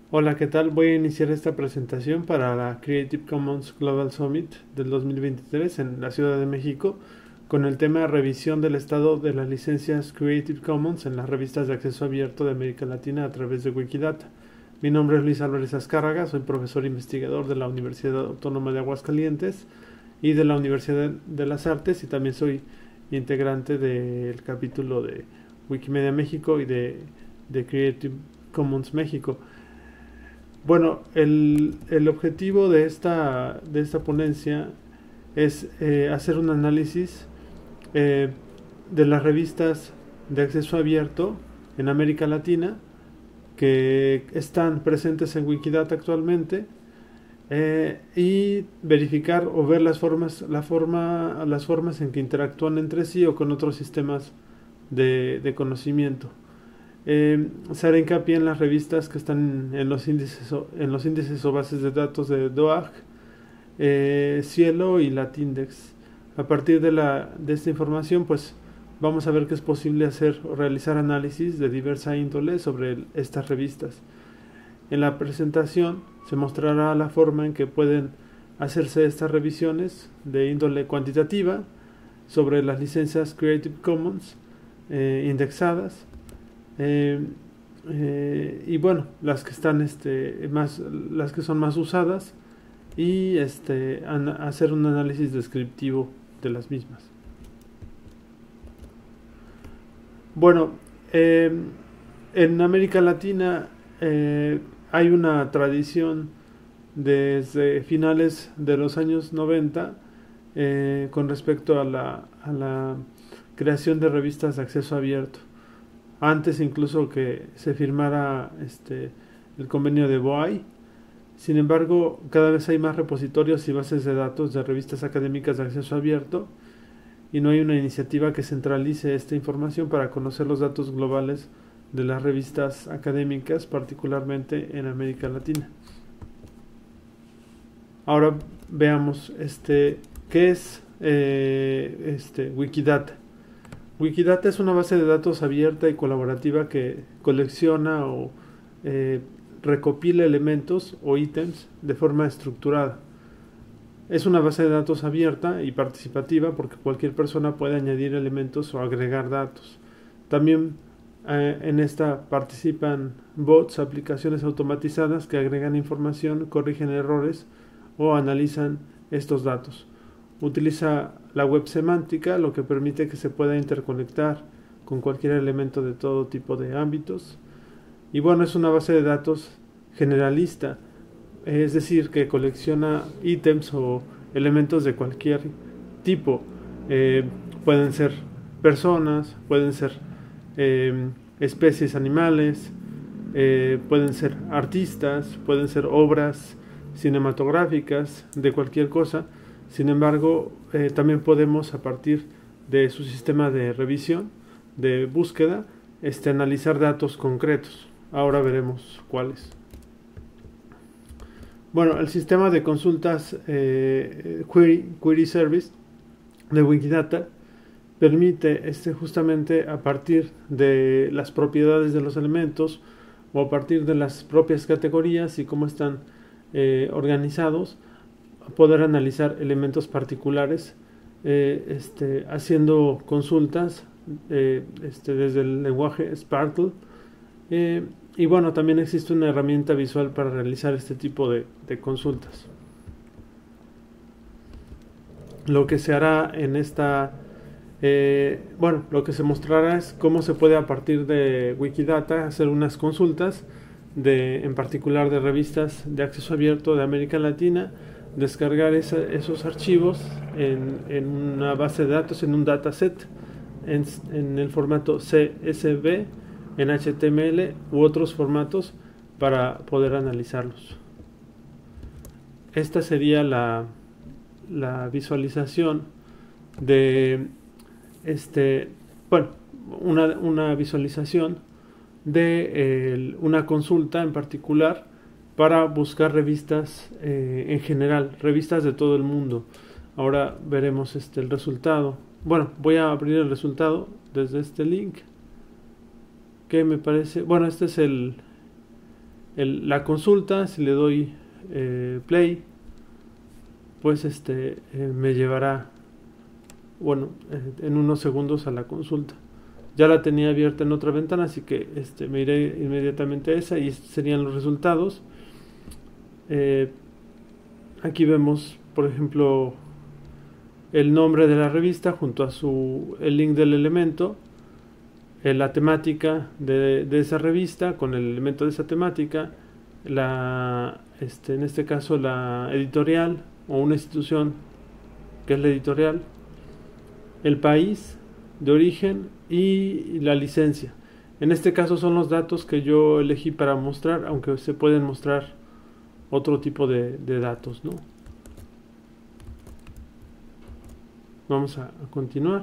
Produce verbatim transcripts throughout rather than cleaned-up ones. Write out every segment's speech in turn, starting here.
Hola, ¿qué tal? Voy a iniciar esta presentación para la Creative Commons Global Summit del dos mil veintitrés en la Ciudad de México con el tema revisión del estado de las licencias Creative Commons en las revistas de acceso abierto de América Latina a través de Wikidata. Mi nombre es Luis Álvarez Azcárraga, soy profesor investigador de la Universidad Autónoma de Aguascalientes y de la Universidad de las Artes, y también soy integrante del capítulo de Wikimedia México y de, de Creative Commons México. Bueno, el, el objetivo de esta, de esta ponencia es eh, hacer un análisis eh, de las revistas de acceso abierto en América Latina que están presentes en Wikidata actualmente, eh, y verificar o ver las formas, la forma, las formas en que interactúan entre sí o con otros sistemas de, de conocimiento. Eh, se hará hincapié en las revistas que están en los índices o, en los índices o bases de datos de D O A G, eh, Cielo y Latindex. A partir de, la, de esta información, pues vamos a ver que es posible hacer o realizar análisis de diversa índole sobre el, estas revistas. En la presentación se mostrará la forma en que pueden hacerse estas revisiones de índole cuantitativa sobre las licencias Creative Commons eh, indexadas. Eh, eh, y bueno, las que están este más las que son más usadas, y este an, hacer un análisis descriptivo de las mismas. Bueno, eh, en América Latina eh, hay una tradición desde finales de los años noventa eh, con respecto a la, a la creación de revistas de acceso abierto. Antes incluso que se firmara este, el convenio de B O A I. Sin embargo, cada vez hay más repositorios y bases de datos de revistas académicas de acceso abierto, y no hay una iniciativa que centralice esta información para conocer los datos globales de las revistas académicas, particularmente en América Latina. Ahora veamos este, qué es eh, este, Wikidata. Wikidata es una base de datos abierta y colaborativa que colecciona o eh, recopila elementos o ítems de forma estructurada. Es una base de datos abierta y participativa porque cualquier persona puede añadir elementos o agregar datos. También eh, en esta participan bots, aplicaciones automatizadas que agregan información, corrigen errores o analizan estos datos. Utiliza la web semántica, lo que permite que se pueda interconectar con cualquier elemento de todo tipo de ámbitos. Y bueno, es una base de datos generalista, es decir, que colecciona ítems o elementos de cualquier tipo. Eh, pueden ser personas, pueden ser eh, especies animales, eh, pueden ser artistas, pueden ser obras cinematográficas, de cualquier cosa. Sin embargo, eh, también podemos, a partir de su sistema de revisión, de búsqueda, este, analizar datos concretos. Ahora veremos cuáles. Bueno, el sistema de consultas eh, query, query Service de Wikidata permite este, justamente a partir de las propiedades de los elementos o a partir de las propias categorías y cómo están eh, organizados, poder analizar elementos particulares, eh, este, haciendo consultas eh, este, desde el lenguaje Sparkle. Eh, y bueno, también existe una herramienta visual para realizar este tipo de, de consultas. Lo que se hará en esta, eh, bueno, lo que se mostrará es cómo se puede a partir de Wikidata hacer unas consultas, de, en particular de revistas de acceso abierto de América Latina, descargar esa, esos archivos en, en una base de datos, en un dataset, en, en el formato C S V, en H T M L u otros formatos para poder analizarlos. Esta sería la, la visualización de este, bueno, una, una visualización de el, una consulta en particular para buscar revistas eh, en general, revistas de todo el mundo. Ahora veremos este, el resultado. Bueno, voy a abrir el resultado desde este link, que me parece, bueno, este es el, el, la consulta. Si le doy eh, play, pues este eh, me llevará, bueno, eh, en unos segundos a la consulta. Ya la tenía abierta en otra ventana, así que este, me iré inmediatamente a esa y serían los resultados. Eh, aquí vemos, por ejemplo, el nombre de la revista junto a su el link del elemento, eh, la temática de, de esa revista con el elemento de esa temática, la este, en este caso la editorial o una institución que es la editorial, el país de origen y la licencia. En este caso son los datos que yo elegí para mostrar, aunque se pueden mostrar otro tipo de, de datos, ¿no? Vamos a, a continuar.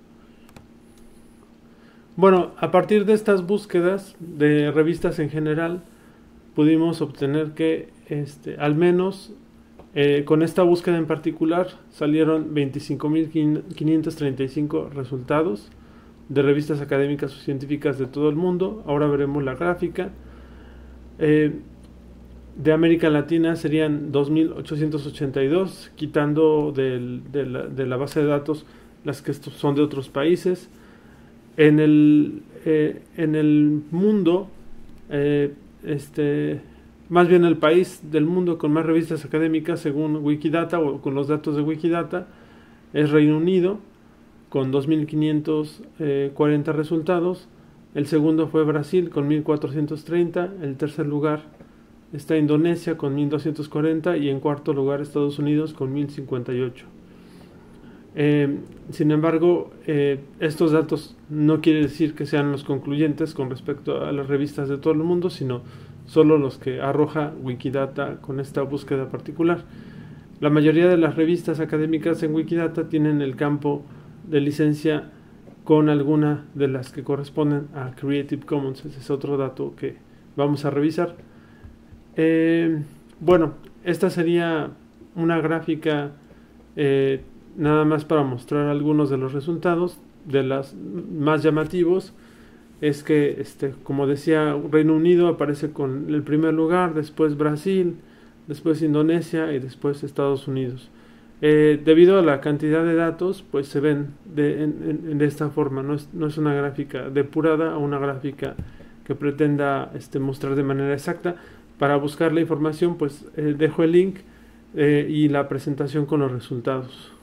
Bueno, a partir de estas búsquedas de revistas en general, pudimos obtener que este, al menos eh, con esta búsqueda en particular salieron veinticinco mil quinientos treinta y cinco resultados de revistas académicas o científicas de todo el mundo. Ahora veremos la gráfica. Eh, de América Latina serían dos mil ochocientos ochenta y dos, quitando del, de, la, de la base de datos las que son de otros países. En el, eh, en el mundo, eh, este, más bien el país del mundo con más revistas académicas según Wikidata o con los datos de Wikidata es Reino Unido, con dos mil quinientos cuarenta resultados. El segundo fue Brasil con mil cuatrocientos treinta. El tercer lugar está Indonesia con mil doscientos cuarenta y en cuarto lugar Estados Unidos con mil cincuenta y ocho. Eh, sin embargo, eh, estos datos no quiere decir que sean los concluyentes con respecto a las revistas de todo el mundo, sino solo los que arroja Wikidata con esta búsqueda particular. La mayoría de las revistas académicas en Wikidata tienen el campo de licencia con alguna de las que corresponden a Creative Commons. Ese es otro dato que vamos a revisar. Eh, bueno, esta sería una gráfica eh, nada más para mostrar algunos de los resultados. De los más llamativos es que, este, como decía, Reino Unido aparece con el primer lugar, después Brasil, después Indonesia y después Estados Unidos. Eh, debido a la cantidad de datos, pues se ven de, en, en, de esta forma. No es, no es una gráfica depurada o una gráfica que pretenda este, mostrar de manera exacta. Para buscar la información, pues eh, dejo el link eh, y la presentación con los resultados.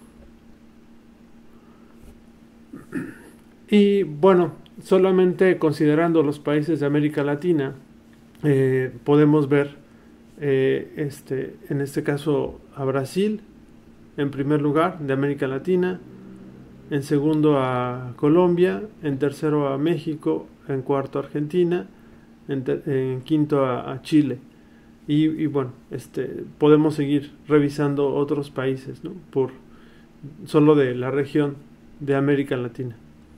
Y bueno, solamente considerando los países de América Latina, eh, podemos ver eh, este, en este caso a Brasil en primer lugar de América Latina, en segundo a Colombia, en tercero a México, en cuarto a Argentina, en, en quinto a, a Chile. Y, y bueno, este, podemos seguir revisando otros países, ¿no? Por solo de la región de América Latina.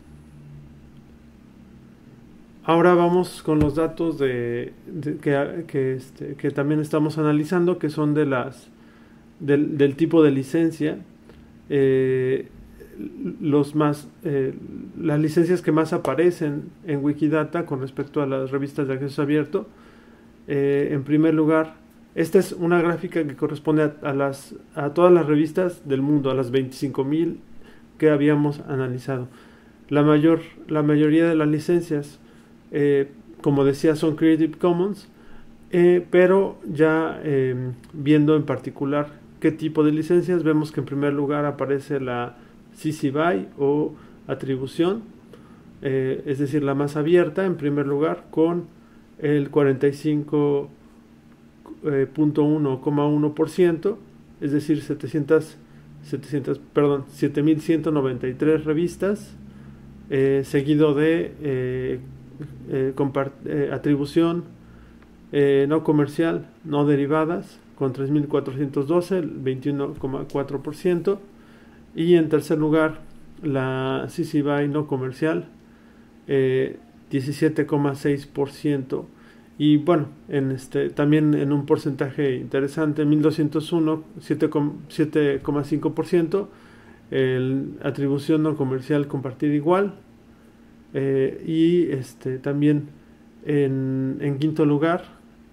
Ahora vamos con los datos de, de que, que, este, que también estamos analizando, que son de las del, del tipo de licencia. Eh, los más eh, las licencias que más aparecen en Wikidata con respecto a las revistas de acceso abierto. Eh, en primer lugar, esta es una gráfica que corresponde a, a, las, a todas las revistas del mundo, a las veinticinco mil que habíamos analizado. La, mayor, la mayoría de las licencias, eh, como decía, son Creative Commons, eh, pero ya eh, viendo en particular qué tipo de licencias, vemos que en primer lugar aparece la C C B Y o atribución, eh, es decir, la más abierta en primer lugar, con el cuarenta y cinco punto uno por ciento, es decir, setecientas, setecientas, perdón, siete mil ciento noventa y tres revistas, eh, seguido de eh, eh, eh, atribución eh, no comercial, no derivadas, con tres mil cuatrocientos doce, el veintiuno coma cuatro por ciento, y en tercer lugar la C C B Y no comercial, eh, diecisiete coma seis por ciento. Y bueno, en este, también en un porcentaje interesante, mil doscientos uno, siete coma cinco por ciento, el atribución no comercial compartida igual, eh, y este, también en, en quinto lugar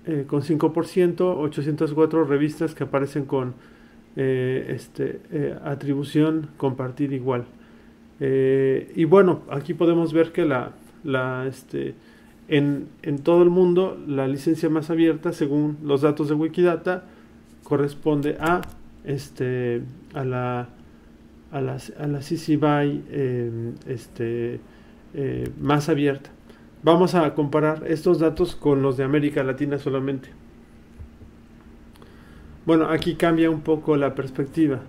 eh, con cinco por ciento, ochocientas cuatro revistas que aparecen con eh, este, eh, atribución compartir igual. Eh, y bueno, aquí podemos ver que la, la, este, en, en todo el mundo la licencia más abierta, según los datos de Wikidata, corresponde a, este, a la a la, a la C C B Y eh, este, eh, más abierta. Vamos a comparar estos datos con los de América Latina solamente. Bueno, aquí cambia un poco la perspectiva.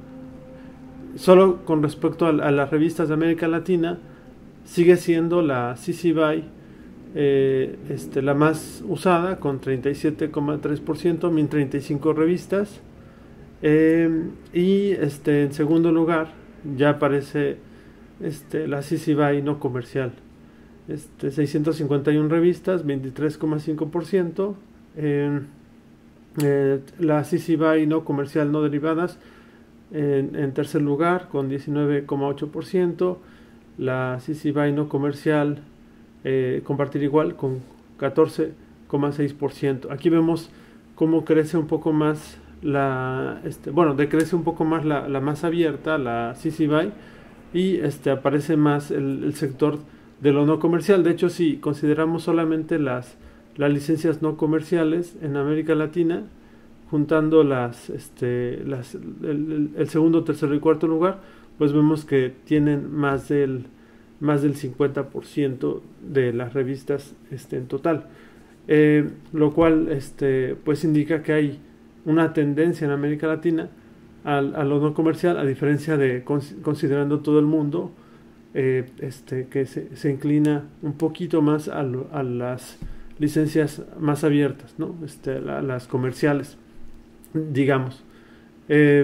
Solo con respecto a, a las revistas de América Latina, sigue siendo la C C B Y eh, este, la más usada, con treinta y siete coma tres por ciento, mil treinta y cinco revistas. Eh, y este, en segundo lugar, ya aparece este, la C C B Y no comercial, este, seiscientas cincuenta y una revistas, veintitrés coma cinco por ciento. Eh, eh, la C C B Y no comercial no derivadas en, en tercer lugar con diecinueve coma ocho por ciento. La C C B Y no comercial eh, compartir igual con catorce coma seis por ciento. Aquí vemos cómo crece un poco más la este, bueno, decrece un poco más la, la más abierta, la C C B Y, y este, aparece más el, el sector de lo no comercial. De hecho, si consideramos solamente las, las licencias no comerciales en América Latina, juntando las, este, las el, el, el segundo, tercero y cuarto lugar, pues vemos que tienen más del más del cincuenta por ciento de las revistas este, en total, eh, lo cual este, pues indica que hay una tendencia en América Latina a, a lo no comercial, a diferencia de considerando todo el mundo, eh, este, que se, se inclina un poquito más a, lo, a las licencias más abiertas, ¿no? este, a las comerciales, digamos. Eh,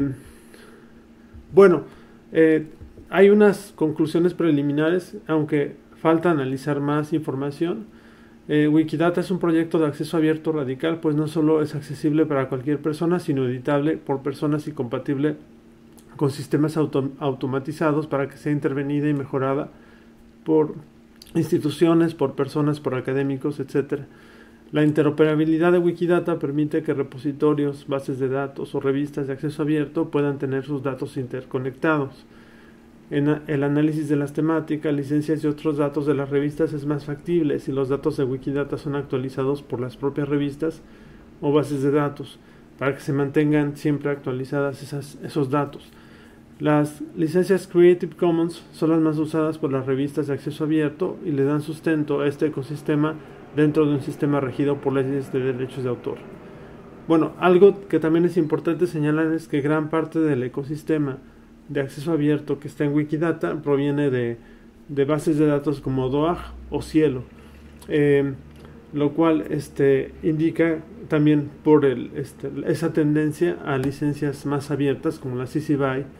bueno, eh, hay unas conclusiones preliminares, aunque falta analizar más información. Eh, Wikidata es un proyecto de acceso abierto radical, pues no solo es accesible para cualquier persona, sino editable por personas y compatible con sistemas auto automatizados para que sea intervenida y mejorada por instituciones, por personas, por académicos, etcétera. La interoperabilidad de Wikidata permite que repositorios, bases de datos o revistas de acceso abierto puedan tener sus datos interconectados. En el análisis de las temáticas, licencias y otros datos de las revistas es más factible si los datos de Wikidata son actualizados por las propias revistas o bases de datos, para que se mantengan siempre actualizadas esas, esos datos. Las licencias Creative Commons son las más usadas por las revistas de acceso abierto y le dan sustento a este ecosistema dentro de un sistema regido por leyes de derechos de autor. Bueno, algo que también es importante señalar es que gran parte del ecosistema de acceso abierto que está en Wikidata proviene de, de bases de datos como D O A G o Cielo, eh, lo cual este, indica también por el, este, esa tendencia a licencias más abiertas como la C C B Y,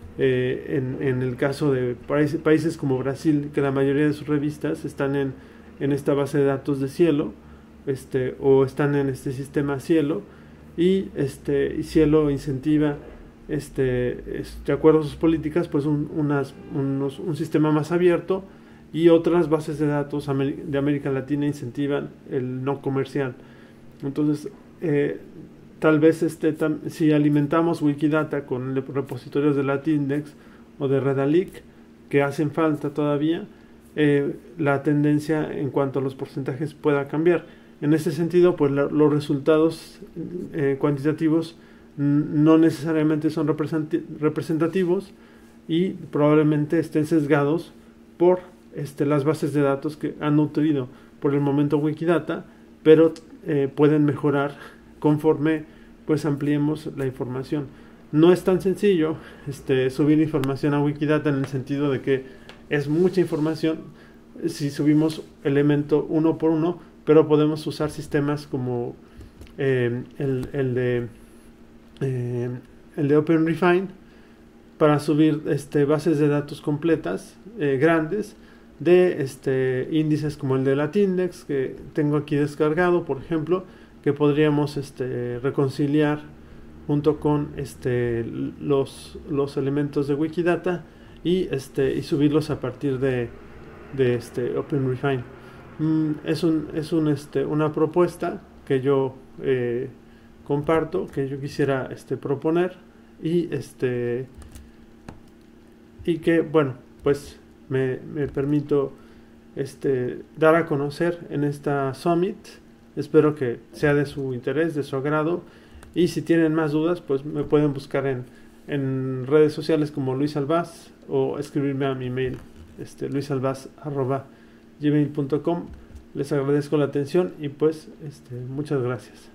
eh, en, en el caso de países, países como Brasil, que la mayoría de sus revistas están en, en esta base de datos de Cielo, este, o están en este sistema Cielo, y, este, y Cielo incentiva Este, es, de acuerdo a sus políticas, pues un, unas, unos, un sistema más abierto, y otras bases de datos de América Latina incentivan el no comercial. Entonces, eh, tal vez este, tam, si alimentamos Wikidata con repositorios de Latindex o de Redalyc, que hacen falta todavía, eh, la tendencia en cuanto a los porcentajes pueda cambiar. En ese sentido, pues la, los resultados eh, cuantitativos no necesariamente son representativos y probablemente estén sesgados por este, las bases de datos que han nutrido por el momento Wikidata, pero eh, pueden mejorar conforme pues ampliemos la información. No es tan sencillo este, subir información a Wikidata, en el sentido de que es mucha información si subimos elemento uno por uno, pero podemos usar sistemas como eh, el, el de Eh, el de OpenRefine para subir este, bases de datos completas, eh, grandes, de este, índices como el de Latindex, que tengo aquí descargado, por ejemplo, que podríamos este, reconciliar junto con este, los, los elementos de Wikidata y, este, y subirlos a partir de, de este, OpenRefine. Mm, es un, es un, este, una propuesta que yo eh, comparto, que yo quisiera este, proponer y este y que bueno pues me, me permito este, dar a conocer en esta Summit. Espero que sea de su interés, de su agrado, y si tienen más dudas pues me pueden buscar en, en redes sociales como Luis Albaz o escribirme a mi mail este, luisalbaz arroba gmail punto com. Les agradezco la atención y pues este, muchas gracias.